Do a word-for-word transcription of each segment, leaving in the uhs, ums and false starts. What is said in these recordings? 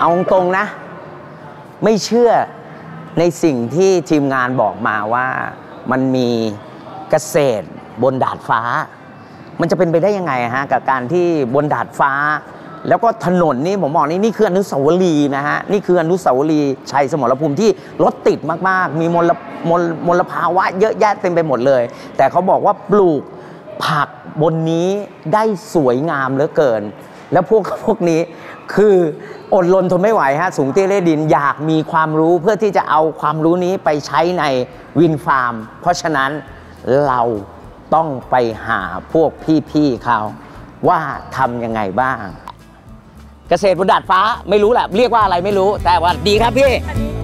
เอาตรงนะไม่เชื่อในสิ่งที่ทีมงานบอกมาว่ามันมีเกษตรบนดาดฟ้ามันจะเป็นไปได้ยังไงฮะกับการที่บนดาดฟ้าแล้วก็ถนนนี่ผมบอกนี่นี่คืออนุสาวรีย์นะฮะนี่คืออนุสาวรีย์ชัยสมรภูมิที่รถติดมากๆมีมลมลมลภาวะเยอะแยะเต็มไปหมดเลยแต่เขาบอกว่าปลูกผักบนนี้ได้สวยงามเหลือเกินแล้วพวกพวกนี้คืออดรนทนไม่ไหวฮะสูงเตี้ยเล่ดินอยากมีความรู้เพื่อที่จะเอาความรู้นี้ไปใช้ในวินฟาร์มเพราะฉะนั้นเราต้องไปหาพวกพี่ๆเขาว่าทำยังไงบ้างเกษตรบนดาดฟ้าไม่รู้แหละเรียกว่าอะไรไม่รู้แต่ว่าดีครับพี่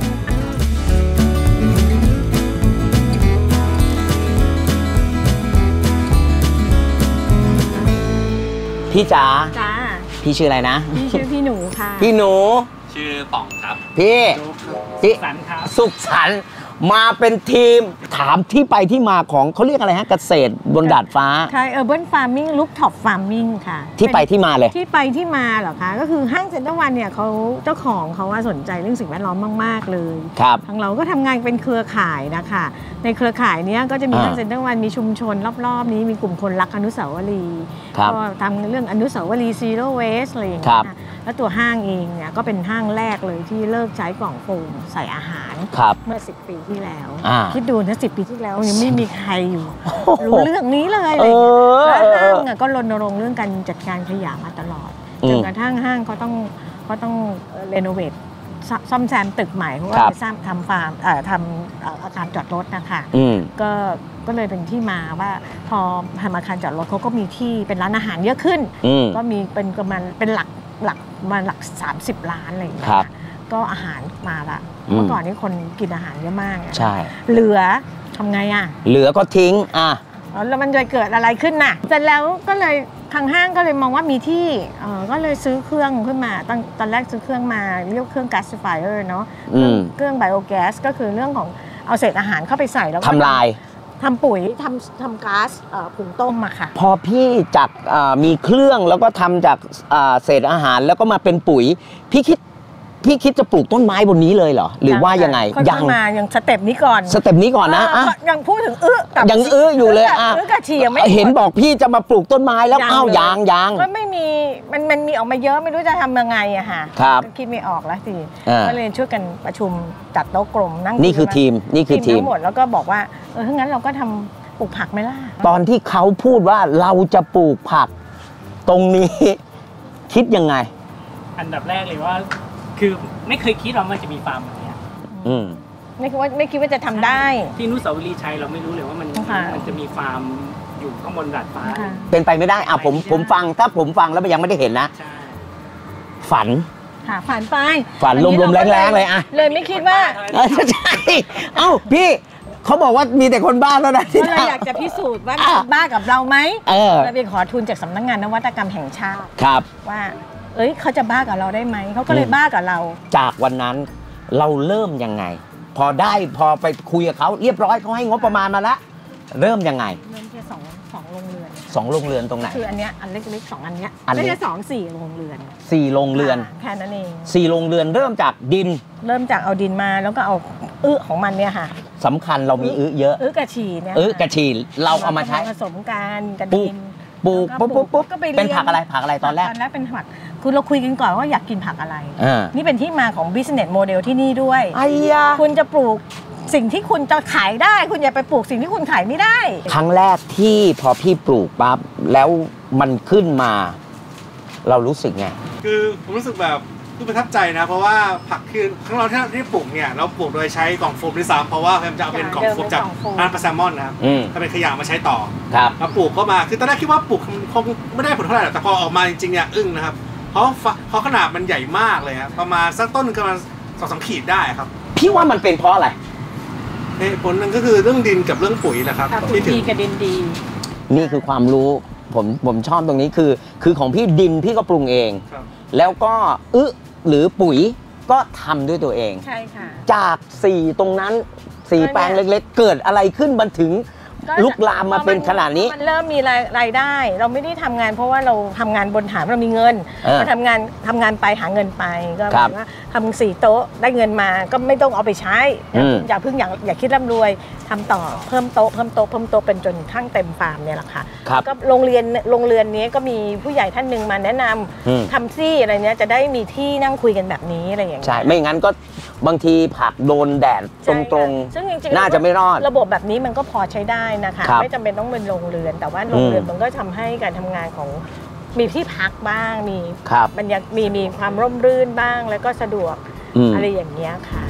พี่จ๋าจ้าพี่ชื่ออะไรนะพี่ชื่อพี่หนูค่ะพี่หนูชื่อป๋องครับพี่พี่สันครับสุขสันต์มาเป็นทีมถามที่ไปที่มาของเขาเรียกอะไรฮะเกษตรบนดาดฟ้าใช่ Urban Farming Rooftop Farming ค่ะที่ไปที่มาเลยที่ไปที่มาเหรอคะก็คือห้างเซ็นเตอร์วันเนี่ยเขาเจ้าของเขาว่าสนใจเรื่องสิ่งแวดล้อมมากๆเลยครับทางเราก็ทำงานเป็นเครือข่ายนะคะในเครือข่ายนี้ก็จะมีห้างเซ็นเตอร์วันมีชุมชนรอบๆนี้มีกลุ่มคนรักอนุสาวรีย์ก็ทำเรื่องอนุสาวรีย์ Zero Waste อะไรอย่างเงี้ยแล้วตัวห้างเองเนี่ยก็เป็นห้างแรกเลยที่เลิกใช้กล่องโฟมใส่อาหารเมื่อสิบปีที่แล้วคิดดูนะสิบปีที่แล้วยังไม่มีใครอยู่รู้เรื่องนี้เลยแล้วห้างก็รณรงค์เรื่องการจัดการขยะมาตลอดจนกระทั่งห้างเขาต้องเขาต้องรีโนเวทซ่อมแซมตึกใหม่เพราะว่าไปสร้างทำฟาร์มทำอาคารจอดรถนะคะก็ก็เลยเป็นที่มาว่าพอทำอาคารจอดรถเขาก็มีที่เป็นร้านอาหารเยอะขึ้นก็มีเป็นประมาณเป็นหลักหลักมาหลักสามสิบล้านอะไรอย่างเงี้ยก็อาหารมาละเมื่อก่อนนี้คนกินอาหารเยอะมากใช่เหลือทำไงอ่ะเหลือก็ทิ้งอ่ะแล้วมันจะเกิดอะไรขึ้นน่ะเสร็จแล้วก็เลยทางห้างก็เลยมองว่ามีที่ก็เลยซื้อเครื่องขึ้นมาตอนตอนแรกซื้อเครื่องมาเรียกเครื่อง gasifier เนาะเครื่องไบโอแก๊สก็คือเรื่องของเอาเศษอาหารเข้าไปใส่แล้วทำลายทำปุ๋ยทำทำก๊าซผงต้มอะค่ะพอพี่จากมีเครื่องแล้วก็ทำจากเศษอาหารแล้วก็มาเป็นปุ๋ยพี่คิดพี่คิดจะปลูกต้นไม้บนนี้เลยเหรอหรือว่ายังไงยังมายังสเต็ปนี้ก่อนสเต็ปนี้ก่อนนะยังพูดถึงอื้อยังอื้ออยู่เลยอ่ะอื้อกระเทียมไม่เห็นบอกพี่จะมาปลูกต้นไม้แล้วอ้าวยางยางก็ไม่มีมันมันมีออกมาเยอะไม่รู้จะทำยังไงอะค่ะก็คิดไม่ออกแล้วสิก็เลยช่วยกันประชุมจัดโต๊ะกลมนั่งนี่คือทีมนี่คือทีมทั้งหมดแล้วก็บอกว่าเออถ้างั้นเราก็ทำปลูกผักไหมล่ะตอนที่เขาพูดว่าเราจะปลูกผักตรงนี้คิดยังไงอันดับแรกเลยว่าคือไม่เคยคิดว่ามันจะมีฟาร์มแบบนี้อืมไม่คิดว่าไม่คิดว่าจะทำได้ที่นุสาวรีย์ชัยเราไม่รู้เลยว่ามันมันจะมีฟาร์มอยู่ข้างบนดาดฟ้าเป็นไปไม่ได้อ่ะผมผมฟังถ้าผมฟังแล้วยังไม่ได้เห็นนะฝันค่ะฝันไปฝันลมๆแรงๆเลยอ่ะเลยไม่คิดว่าใช่เอ้าพี่เขาบอกว่ามีแต่คนบ้าแล้วนะที่เราอยากจะพิสูจน์ว่าบ้ากับเราไหมเราไปขอทุนจากสำนักงานนวัตกรรมแห่งชาติครับว่าเอ้ยเขาจะบ้ากับเราได้ไหมเขาก็เลยบ้ากับเราจากวันนั้นเราเริ่มยังไงพอได้พอไปคุยกับเขาเรียบร้อยเขาให้งบประมาณมาแล้วเริ่มยังไงเริ่มแค่สองสองโรงเรือนสองโรงเรือนตรงไหนคืออันเนี้ยอันเล็กๆสองอันเนี้ยไม่ใช่สองสี่โรงเรือนสี่โรงเรือนแค่นั้นเองสี่โรงเรือนเริ่มจากดินเริ่มจากเอาดินมาแล้วก็เอาอื้อของมันเนี่ยค่ะสำคัญเรามีอื้อเยอะอื้อกระชีเนี่ยอื้อกระชีเราเอามาใช้ผสมกันกับดินปลูกปุ๊บปุ๊บปุ๊บเป็นผักอะไรผักอะไรตอนแรกตอนแรกเป็นผักคือเราคุยกันก่อนว่าอยากกินผักอะไรนี่เป็นที่มาของ business model ที่นี่ด้วยคุณจะปลูกสิ่งที่คุณจะขายได้คุณอย่าไปปลูกสิ่งที่คุณขายไม่ได้ครั้งแรกที่พอพี่ปลูกปั๊บแล้วมันขึ้นมาเรารู้สึกไงคือผมรู้สึกแบบคือประทับใจนะเพราะว่าผักคือของเราที่ที่ปลูกเนี่ยเราปลูกโดยใช้กล่องโฟมด้วยซ้ำเพราะว่าพยายามจะเอาเป็นกล่องโฟมจากร้านปลาแซลมอนนะครับถ้าเป็นขยะมาใช้ต่อมาปลูกก็มาคือตอนแรกคิดว่าปลูกคงไม่ได้ผลเท่าไหร่แต่พอออกมาจริงๆเนี่ยอึ้งนะครับเพราะเพราะขนาดมันใหญ่มากเลยครับประมาณสักต้นประมาณสองสามขีดได้ครับพี่ว่ามันเป็นเพราะอะไรเหตุผลนึงก็คือเรื่องดินกับเรื่องปุ๋ยนะครับปุ๋ยดีกับดินดีนี่คือความรู้ผมผมชอบตรงนี้คือคือของพี่ดินพี่ก็ปรุงเองแล้วก็อึหรือปุ๋ยก็ทำด้วยตัวเองใช่ค่ะจากสี่ตรงนั้นสี่แปลงเล็กๆเกิดอะไรขึ้นมันถึงลุกลามมาเป็นขนาดนี้มันเริ่มมีรายได้เราไม่ได้ทำงานเพราะว่าเราทำงานบนฐานเรามีเงินเราทำงานทำงานไปหาเงินไปก็หมายว่าทำสี่โต๊ะได้เงินมาก็ไม่ต้องเอาไปใช้อย่าเพิ่งอย่าอย่าคิดร่ำรวยทำต่อเพิ่มโต๊ะเพิ่มโต๊ะเพิ่มโต๊ะเป็นจนทั้งเต็มฟาร์มเนี่ยแหละค่ะก็โรงเรียนโรงเรียนนี้ก็มีผู้ใหญ่ท่านหนึ่งมาแนะนำทำซี่อะไรเนี้ยจะได้มีที่นั่งคุยกันแบบนี้อะไรอย่างเงี้ยใช่ไม่งั้นก็บางทีผักโดนแดดตรงๆน่าจะไม่รอดระบบแบบนี้มันก็พอใช้ได้นะคะไม่จำเป็นต้องเป็นโรงเรือนแต่ว่าโรงเรือนมันก็ทำให้การทำงานของมีที่พักบ้างมีบรรยากาศมีมีความร่มรื่นบ้างแล้วก็สะดวกอะไรอย่างเงี้ยค่ะ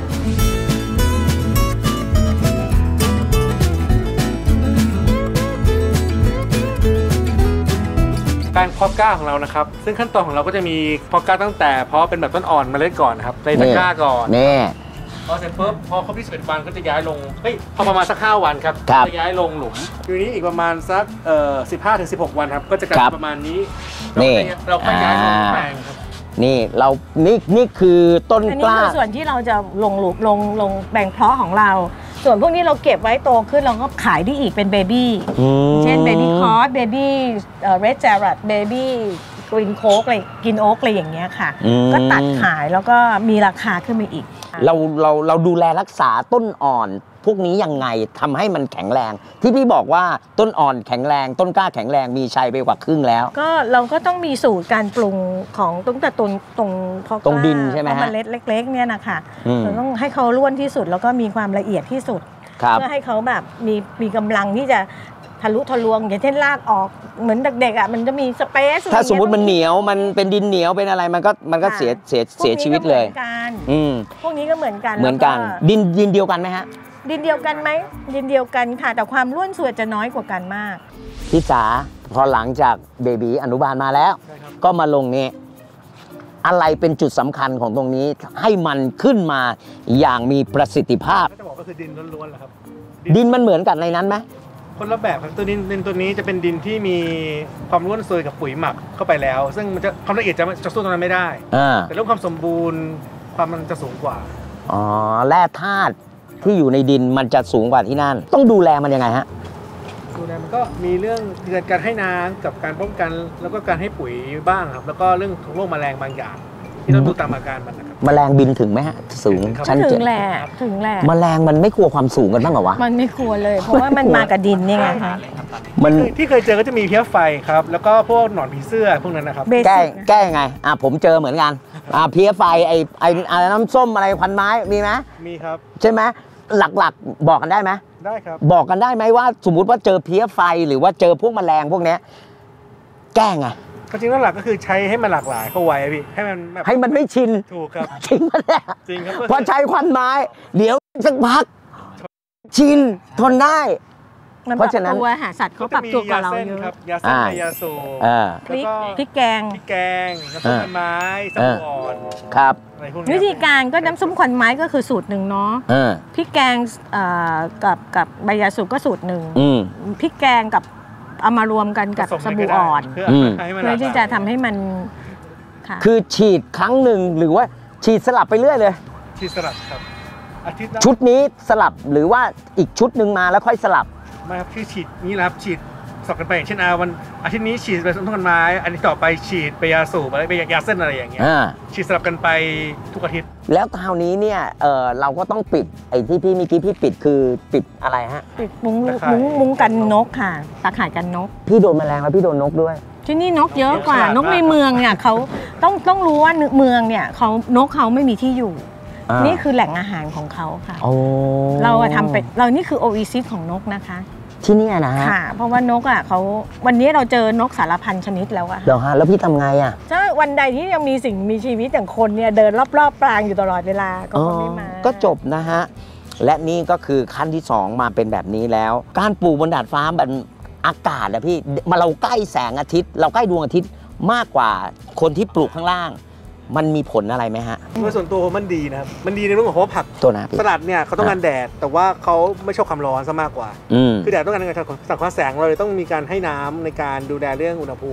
การเพาะกล้าของเรานะครับซึ่งขั้นตอนของเราก็จะมีเพาะกล้าตั้งแต่เพาะเป็นแบบต้นอ่อนเมล็ดก่อนนะครับในตะกร้าก่อนนี่พอเสร็จปุ๊บพอครบที่สิบเอ็ดวันก็จะย้ายลงเฮ้ยพอประมาณสักห้าวันครับจะย้ายลงหลุมทีนี้อีกประมาณสักเอ่อสิบห้าถึงสิบหกวันครับก็จะกลายประมาณนี้นี่เราก็ย้ายลงแปลงครับนี่เรานี่นี่คือต้นกล้าอันนี้คือส่วนที่เราจะลงหลุมลงลงแบ่งเพาะของเราส่วนพวกนี้เราเก็บไว้โตขึ้นเราก็ขายได้อีกเป็นเบบี้เช่นเบบี้คอร์สเบบี้เรดแจรัดเบบี้กรีนโค้กอะไรกินโอ๊กอะไรอย่างเงี้ยค่ะก็ตัดขายแล้วก็มีราคาขึ้นมาอีกเราเราเราดูแลรักษาต้นอ่อนพวกนี้ยังไงทำให้มันแข็งแรงที่พี่บอกว่าต้นอ่อนแข็งแรงต้นกล้าแข็งแรงมีชัยไปกว่าครึ่งแล้วก็เราก็ต้องมีสูตรการปรุงของตั้งแต่ตรงตรงตรงดินใช่ไหมฮะเมล็ดเล็กๆเนี่ยนะคะเราต้องให้เขาร่วนที่สุดแล้วก็มีความละเอียดที่สุดเพื่อให้เขาแบบมีมีกำลังที่จะทะลุทะลวงอย่างเช่นรากออกเหมือนเด็กๆอ่ะมันจะมีสเปซถ้าสมมติมันเหนียวมันเป็นดินเหนียวเป็นอะไรมันก็มันก็เสียเสียเสียชีวิตเลยพวกนี้ก็เหมือนกันเหมือนกันดินดินเดียวกันไหมฮะดินเดียวกันไหมดินเดียวกันค่ะแต่ความร่วนส่วนจะน้อยกว่ากันมากพี่จ๋าพอหลังจากเบบีอนุบาลมาแล้วก็มาลงนี้อะไรเป็นจุดสำคัญของตรงนี้ให้มันขึ้นมาอย่างมีประสิทธิภาพจะบอกก็คือดินล้วนๆแหละครับดินมันเหมือนกันในนั้นไหมคนละแบบครับตัวดินดินตัวนี้จะเป็นดินที่มีความร่วนซุยกับปุ๋ยหมักเข้าไปแล้วซึ่งมันจะความละเอียดจะจะสู้ตรงนั้นไม่ได้แต่เรื่องความสมบูรณ์ความมันจะสูงกว่าอ๋อแร่ธาตุที่อยู่ในดินมันจะสูงกว่าที่นั่นต้องดูแลมันยังไงฮะดูแลมันก็มีเรื่องเรื่องการให้น้ำกับการป้องกันแล้วก็การให้ปุ๋ยบ้างครับแล้วก็เรื่องโรคแมลงบางอย่างที่ต้องดูตามอาการมันนะครับแมลงบินถึงไหมฮะสูงชั้นถึงแหละถึงแหละแมลงมันไม่กลัวความสูงกันบ้างเหรอวะมันไม่กลัวเลยเพราะว่ามันมากับดินนี่ไงคะมันที่เคยเจอก็จะมีเพี้ยไฟครับแล้วก็พวกหนอนผีเสื้อพวกนั้นนะครับแก้แก้ไงอ่ะผมเจอเหมือนกันอ่ะเพี้ยไฟไอไออะไรน้ำส้มอะไรพันไม้มีไหมมีครับใช่ไหมหลักๆบอกกันได้ไหมได้ครับบอกกันได้ไหมว่าสมมติว่าเจอเพี้ยไฟหรือว่าเจอพวกแมลงพวกนี้แก้ไงจริงแล้วหลักก็คือใช้ให้มันหลากหลายเข้าไว้พี่ให้มันแบบให้มันไม่ชินถูกครับจริงไหมเนี่ยจริงครับพอใช้ควันไม้เดี๋ยวสักพักชินทนได้เพราะฉะนั้นตัวหาสัตว์เขาปรับตัวกับเราเยอะยาเส้นยาสูบพริกพริกแกงพริกแกงน้ำส้มไม้สมุนอ่อนครับวิธีการก็น้ำส้มควันไม้ก็คือสูตรหนึ่งเนาะพริกแกงกับกับใบยาสูบก็สูตรหนึ่งพริกแกงกับเอามารวมกันกับสบู่อ่อนเพื่อที่จะทำให้มันคือฉีดครั้งหนึ่งหรือว่าฉีดสลับไปเรื่อยเลยฉีดสลับครับชุดนี้สลับหรือว่าอีกชุดหนึ่งมาแล้วค่อยสลับไม่ครับคือฉีดนี้แหละครับฉีดสลับกันไปอย่างเช่นอาวันอาทิตย์นี้ฉีดไปต้นต้นไม้อันนี้ต่อไปฉีดไปยาสูบอะไรไปยาเส้นอะไรอย่างเงี้ยฉีดสลับกันไปทุกอาทิตย์แล้วคราวนี้เนี่ยเออเราก็ต้องปิดไอ้ที่พี่เมื่อกี้พี่ปิดคือปิดอะไรฮะปิดมุ้งมุ้งมุ้งกันนกค่ะตาข่ายกันนกพี่โดนแมลงแล้วพี่โดนนกด้วยที่นี่นกเยอะกว่านกในเมืองเนี่ยเขาต้องต้องรู้ว่าเมืองเนี่ยเขานกเขาไม่มีที่อยู่นี่คือแหล่งอาหารของเขาค่ะเราทำเป็นเรานี่คือโออีซิสของนกนะคะที่นี่นะฮะค่ะเพราะว่านกอ่ะเขาวันนี้เราเจอนกสารพันชนิดแล้วอะเดี๋ยวฮะแล้วพี่ทำไงอะใช่วันใดที่ยังมีสิ่งมีชีวิตอย่างคนเนี่ยเดินรอบๆปรางอยู่ตลอดเวลาก็ไม่มาก็จบนะฮะและนี่ก็คือขั้นที่สองมาเป็นแบบนี้แล้วการปลูกบนดาดฟ้าแบบอากาศอะพี่มาเราใกล้แสงอาทิตย์เราใกล้ดวงอาทิตย์มากกว่าคนที่ปลูกข้างล่างมันมีผลอะไรไหมฮะโดยส่วนตัวมันดีนะครับมันดีในเรื่องของว่าผักตัวนะสลัดเนี่ยเขาต้องการแดดแต่ว่าเขาไม่ชอบความร้อนซะมากกว่าคือแดดต้องการการสังเคราะห์แสงเราเลยต้องมีการให้น้ำในการดูแลเรื่องอุณหภูมิ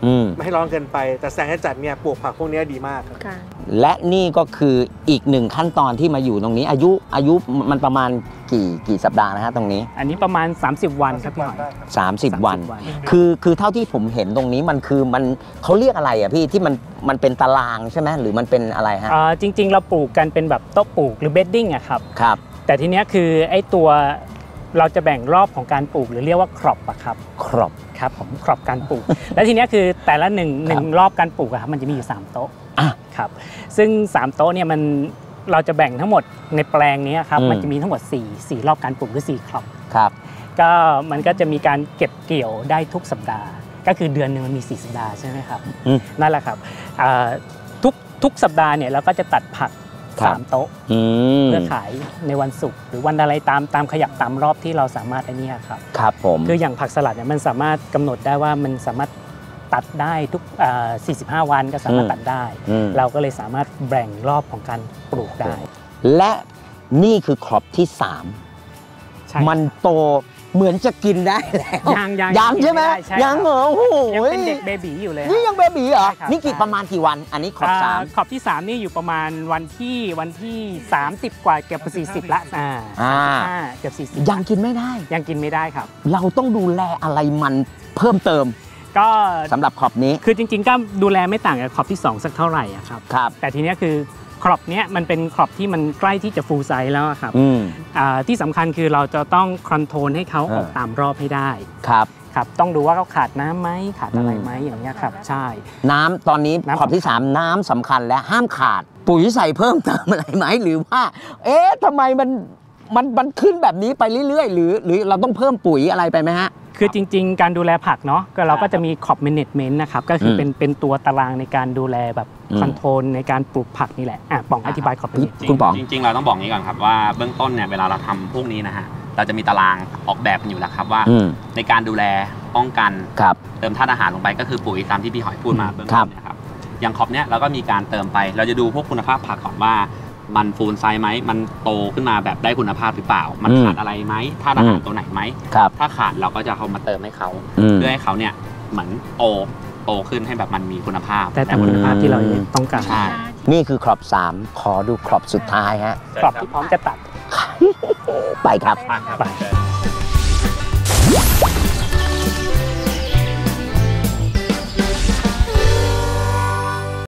ไม่ให้ร้อนเกินไปแต่แสงจัดเนี่ยปลูกผักพวกนี้ดีมากครับและนี่ก็คืออีกหนึ่งขั้นตอนที่มาอยู่ตรงนี้อายุอายุมันประมาณกี่กี่สัปดาห์นะฮะตรงนี้อันนี้ประมาณสามสิบวันครับพี่หอยสามสิบวันคือคือเท่าที่ผมเห็นตรงนี้มันคือมันเขาเรียกอะไรอ่ะพี่ที่มันมันเป็นตารางใช่ไหมหรือมันเป็นอะไรฮะอ่าจริงๆเราปลูกกันเป็นแบบโต๊ะปลูกหรือเบดดิ้งอะครับครับแต่ทีเนี้ยคือไอ้ตัวเราจะแบ่งรอบของการปลูกหรือเรียกว่าครอปอะครับครอปครับผมครอปการปลูกและทีเนี้ยคือแต่ละหนึ่งหนึ่งรอบการปลูกอะครับมันจะมีอยู่สามโต๊ะครับซึ่งสามโต๊ะเนี่ยมันเราจะแบ่งทั้งหมดในแปลงนี้ครับมันจะมีทั้งหมดสี่ สี่รอบการปลูกหรือสี่ครอปครับก็มันก็จะมีการเก็บเกี่ยวได้ทุกสัปดาห์ก็คือเดือนนึงมันมีสี่สัปดาห์ใช่ไหมครับนั่นแหละครับทุกทุกสัปดาห์เนี่ยเราก็จะตัดผักสามโต๊ะเพื่อขายในวันศุกร์หรือวันอะไรตามตามขยับตามรอบที่เราสามารถไอ้นี่ครับครับผมคืออย่างผักสลัดเนี่ยมันสามารถกำหนดได้ว่ามันสามารถตัดได้ทุกสี่สิบห้าวันก็สามารถตัดได้เราก็เลยสามารถแบ่งรอบของการปลูกได้และนี่คือครอปที่สามมันโตเหมือนจะกินได้แล้วยังยังยังใช่ไหมยังเหรอโอ้โหยังเป็นเด็กเบบีอยู่เลยนี่ยังเบบีเหรอนี่กี่ประมาณกี่วันอันนี้ครอปสามครอปที่สามนี่อยู่ประมาณวันที่วันที่สามสิบกว่าเกือบสี่สิบละอ่าเกือบสี่สิบยังกินไม่ได้ยังกินไม่ได้ครับเราต้องดูแลอะไรมันเพิ่มเติมก็สำหรับครอปนี้คือจริงๆก็ดูแลไม่ต่างกับครอปที่สองสักเท่าไหร่ครับครับแต่ทีนี้คือครอปเนี้ยมันเป็นครอปที่มันใกล้ที่จะฟูลไซส์แล้วครับที่สำคัญคือเราจะต้องคอนโทรลให้เขาออกตามรอบให้ได้ครับครับต้องดูว่าเขาขาดน้ำไหมขาดอะไรไหมอย่างเงี้ยครับใช่น้ำตอนนี้ครอปที่สามน้ำสำคัญและห้ามขาดปุ๋ยใส่เพิ่มเติมอะไรไหมหรือว่าเอ๊ะทำไมมันมันมันขึ้นแบบนี้ไปเรื่อยๆหรือหรือเราต้องเพิ่มปุ๋ยอะไรไปไหมฮะคือจริงๆการดูแลผักเนาะก็เราก็จะมีครอปแมเนจเมนต์นะครับก็คือเป็นเป็นตัวตารางในการดูแลแบบคอนโทรลในการปลูกผักนี่แหละอ่ะป๋องอธิบายครอปนี้คุณป๋องจริงๆเราต้องบอกนี้ก่อนครับว่าเบื้องต้นเนี่ยเวลาเราทำพวกนี้นะฮะเราจะมีตารางออกแบบกันอยู่แล้วครับว่าในการดูแลป้องกันเติมธาตุอาหารลงไปก็คือปุ๋ยตามที่พี่หอยพูดมาเบื้องต้นนะครับอย่างครอปเนี้ยเราก็มีการเติมไปเราจะดูพวกคุณภาพผักก่อนว่ามันฟูลไซส์ไหมมันโตขึ้นมาแบบได้คุณภาพหรือเปล่ามันขาดอะไรไหมธาตุอาหารตัวไหนไหมถ้าขาดเราก็จะเอามาเติมให้เขาเพื่อให้เขาเนี่ยเหมือนโตโตขึ้นให้แบบมันมีคุณภาพแต่แต่คุณภาพที่เราต้องการนี่คือครอปสามขอดูครอปสุดท้ายฮะครอปที่พร้อมจะตัดไปครับไป